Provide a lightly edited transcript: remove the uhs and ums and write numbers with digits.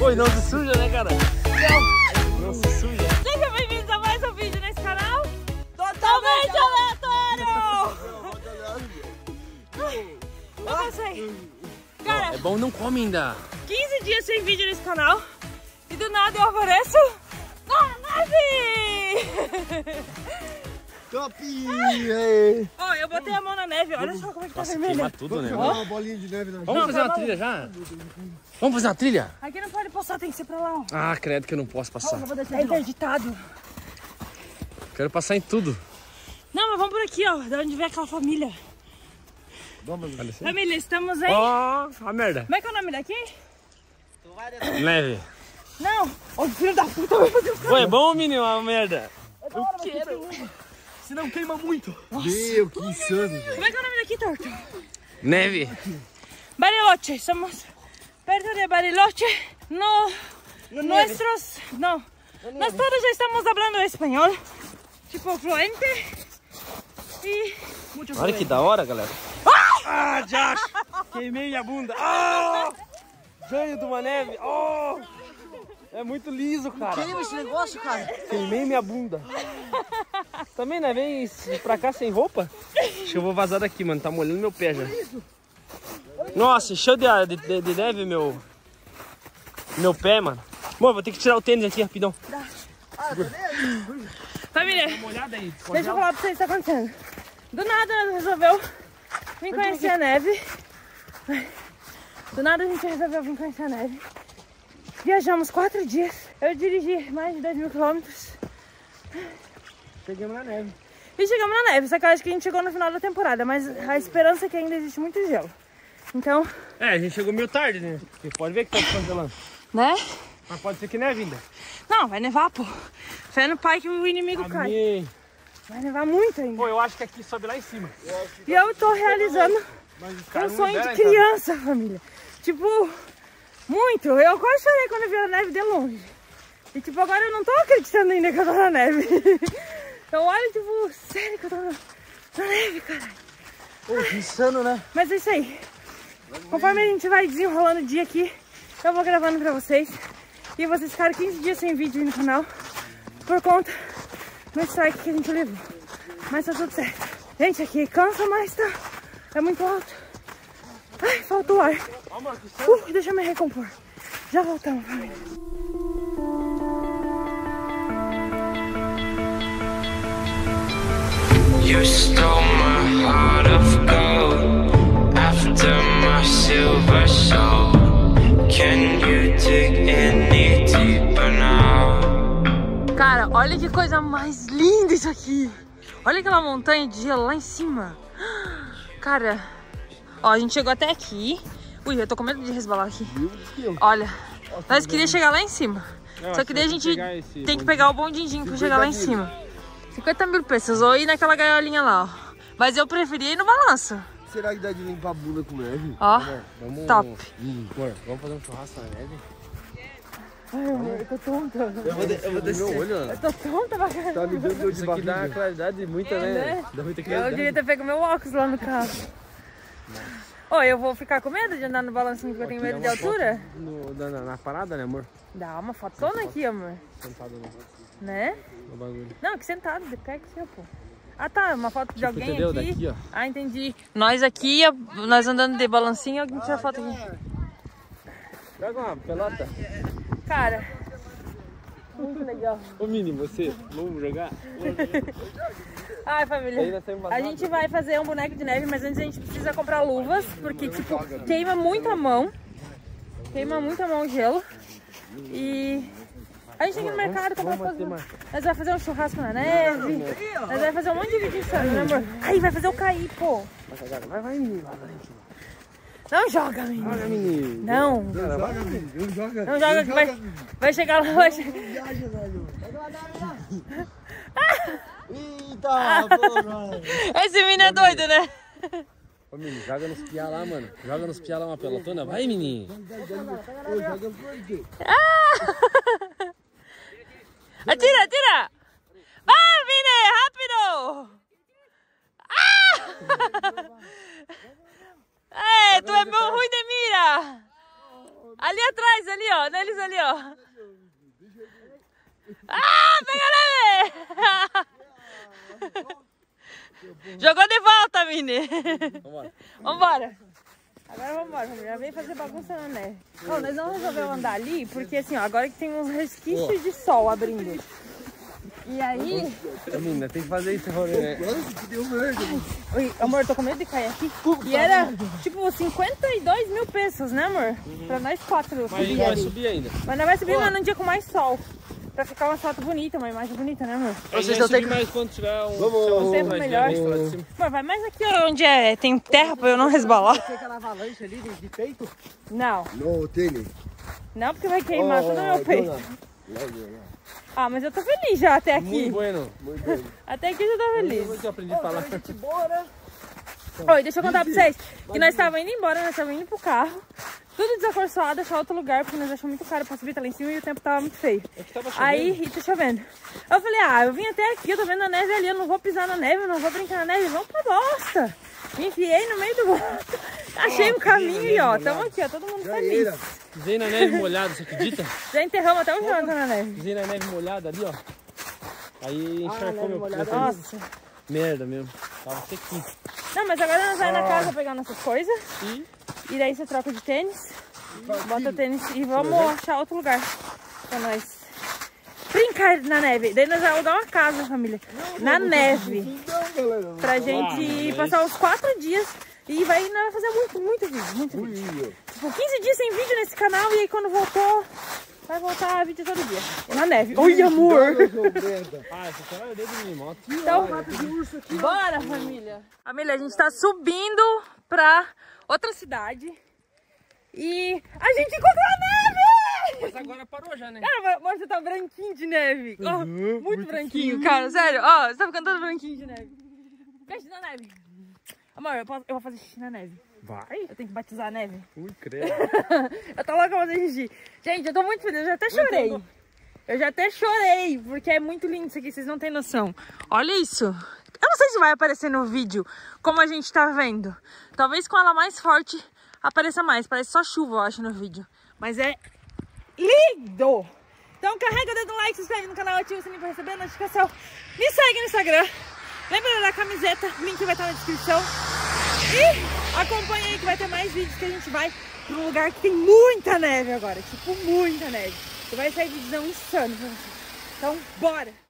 Oi, não se suja, né, cara? Não se suja. Sejam bem-vindos a mais um vídeo nesse canal. Totalmente aleatório! Eu passei. Cara, É bom, não come ainda. 15 dias sem vídeo nesse canal. E do nada eu apareço na neve! Top! Ó, eu botei a mão na neve, olha só como é que tá Nossa, vermelha. queima tudo, né? Uma bolinha de neve na Vamos fazer uma trilha já? Vamos fazer uma trilha? Aqui não pode passar, tem que ser pra lá, ó. Ah, credo que eu não posso passar. É interditado. Quero passar em tudo. Não, mas vamos por aqui, ó, de onde vem aquela família. Olha assim. Família, estamos em... Ó, a merda. Como é que é o nome daqui? Neve. Não! Ô, filho da puta, vai fazer o Foi bom, menino, a merda. Eu quero. Senão queima muito. Meu, que insano, velho. Como é que é o nome daqui, Torto? Neve. Bariloche, estamos perto de Bariloche, nuestros, no, nós todos já estamos falando espanhol, tipo fluente, e Olha que da hora, galera. Ah, Josh! Queimei minha bunda. Ah! Ganho de uma neve. Oh! É muito liso, cara. Queima esse negócio, cara. Queimei minha bunda. Também, né? Vem pra cá sem roupa. Acho que eu vou vazar daqui, mano. Tá molhando meu pé já. Nossa, encheu de neve meu pé, mano. Mano, vou ter que tirar o tênis aqui rapidão. família, Dá uma olhada aí. deixa eu falar pra vocês o que tá acontecendo. Do nada nós resolveu vir conhecer a neve. Do nada a gente resolveu vir conhecer a neve. Viajamos 4 dias. Eu dirigi mais de 2.000 quilômetros. Chegamos na neve. E chegamos na neve, só que eu acho que a gente chegou no final da temporada, mas a esperança é que ainda existe muito gelo. Então, É, a gente chegou meio tarde, né? Porque pode ver que tá descongelando. né? Mas pode ser que neve ainda. Não, vai nevar, pô. Fé no pai que o inimigo cai. Amém. Vai nevar muito ainda. Pô, eu acho que aqui sobe lá em cima. E eu tô realizando um sonho de criança, família. Tipo, muito. Eu quase chorei quando eu vi a neve de longe. E tipo, agora eu não tô acreditando ainda que eu tô na neve. Eu olho, tipo, sério que eu tô na neve, caralho. Pô, que insano, né? Mas é isso aí. Conforme a gente vai desenrolando o dia aqui, eu vou gravando pra vocês. E vocês ficaram 15 dias sem vídeo aí no canal por conta do strike que a gente levou. Mas tá tudo certo. Gente, aqui cansa, mas tá. É muito alto. Ai, faltou ar. Deixa eu me recompor. Já voltamos, família. You stole my heart of gold after my silver soul. Can you dig any deeper now? Cara, olha que coisa mais linda isso aqui. Olha aquela montanha de gelo lá em cima. Cara, ó, a gente chegou até aqui. Ui, eu tô com medo de resbalar aqui. Olha, nós queríamos chegar lá em cima. Só que daí a gente tem que pegar o bondinho pra chegar lá em cima. 50 mil pesos, ou ir naquela gaiolinha lá, ó. Mas eu preferia ir no balanço. Será que dá de limpar a bunda com neve? Ó, Vamos, top. Amor, vamos fazer um churrasco na neve? Ai, amor, eu tô tonta. Eu vou descer. Meu olho, Eu tô tonta pra caramba. tá me dando dor de Isso aqui dá barriga. claridade muita, né? Dá muita Eu claridade. devia ter pego meu óculos lá no carro. Ô, eu vou ficar com medo de andar no balancinho porque eu tenho medo de altura? Na parada, né, amor? Dá uma fotona aqui, amor. Sentado Né? no bagulho. Não, que sentado, de pé que pô. Ah tá, uma foto de alguém entendeu? aqui. Daqui, ó. Ah, entendi. Nós aqui, nós andando de balancinho, alguém tira foto aqui. Joga uma pelota. Cara, muito legal. Ô, Mini, você, vamos jogar? Ai, Aí família, nós temos a gente vai fazer um boneco de neve, mas antes a gente precisa comprar luvas, porque, tipo, queima muito a mão. Queima muito a mão o gelo. E a gente tem que ir no mercado comprar coisas. Nós vamos fazer um churrasco na neve. Nós vamos fazer um monte de vídeo insano, né, amor? Aí vai fazer o cair, pô. Vai, menino. Não joga, menino. Olha, menino. Não. Não joga que vai chegar lá, vai chegar. Eita, porra! Esse menino é doido, né? Ô, menino, joga nos piá lá, mano. Joga nos piá lá uma pelotona. Vai, menino. Joga por quê? Atira, atira! Vai, Vini, rápido! Ah! É, tu é bom ruim de mira! Ali atrás, ali, ó. Neles ali, ó. Ah, pega nele! Jogou de volta, Mini. Vambora. Vambora. Agora vambora, já vem fazer bagunça na neve. Oh, nós não resolvemos andar ali, porque assim, ó, agora que tem uns resquícios de sol abrindo. E aí... Menina, tem que fazer isso, né? Oi, amor, tô com medo de cair aqui. E era, tipo, 52 mil pesos, né, amor? Pra nós quatro Mas a gente vai subir ainda. Mas nós vai subir, mas num dia com mais sol. Pra ficar uma foto bonita, uma imagem bonita, né, amor? A gente vai subir mais quando tiver um... Vamos. Tempo mais melhor. vista lá de cima. Amor, vai mais aqui onde tem terra pra eu não resbalar. Tem aquela avalanche ali de peito? Não, Não, tem. não porque vai queimar todo o meu peito. Ah, mas eu tô feliz já até aqui. Muito bueno. Muito bem. Até aqui eu já tô feliz. Eu aprendi a falar. Bora. Oi, deixa eu contar pra vocês que nós estávamos indo embora, nós estávamos indo pro carro. Tudo desacorçoado, achar outro lugar, porque nós achamos muito caro pra subir, tá lá em cima e o tempo tava muito feio. Aí, e tá chovendo. Eu falei, eu vim até aqui, eu tô vendo a neve ali, eu não vou pisar na neve, eu não vou brincar na neve, vamos pra bosta. Me enfiei no meio do mato, achei um caminho e ó, tamo aqui, ó, todo mundo feliz. Pisei na neve molhada, você acredita? Já enterramos até o Jonathan na neve. Pisei na neve molhada ali, ó. Aí encharcou meu pé. Nossa. Merda mesmo. Tava sequinho. Não, mas agora nós vamos na casa pegar nossas coisas. E E daí você troca de tênis, bota o tênis e vamos achar outro lugar pra nós brincar na neve. Daí nós vamos alugar uma casa, família, na neve. Pra gente passar os 4 dias e vai fazer muito vídeo. Tipo, 15 dias sem vídeo nesse canal e aí quando voltou, vai voltar vídeo todo dia. E na neve. Oi, amor! esse cara é o dedo de minha moto. Então, bora, família! Família, a gente tá subindo pra outra cidade e a gente encontrou a neve! Mas agora parou já, né? Cara, amor, você tá branquinho de neve. Ó, muito branquinho, cara, sério. Ó, você tá ficando todo branquinho de neve. Peixe na neve. Amor, eu vou fazer xixi na neve. Vai? Eu tenho que batizar a neve. Ui, credo. Eu tô louca pra fazer xixi. Gente, eu tô muito feliz, eu já até chorei. Eu já até chorei, porque é muito lindo isso aqui, vocês não têm noção. Olha isso. Eu não sei se vai aparecer no vídeo, como a gente tá vendo. Talvez com ela mais forte apareça mais. Parece só chuva, eu acho, no vídeo. Mas é lindo! Então carrega o dedo no like, se inscreve no canal, ativa o sininho pra receber a notificação. Me segue no Instagram. Lembra da camiseta, o link vai estar na descrição. E acompanha aí que vai ter mais vídeos que a gente vai pra um lugar que tem muita neve agora. Tipo, muita neve. E vai sair vídeo insano pra vocês. Então, bora!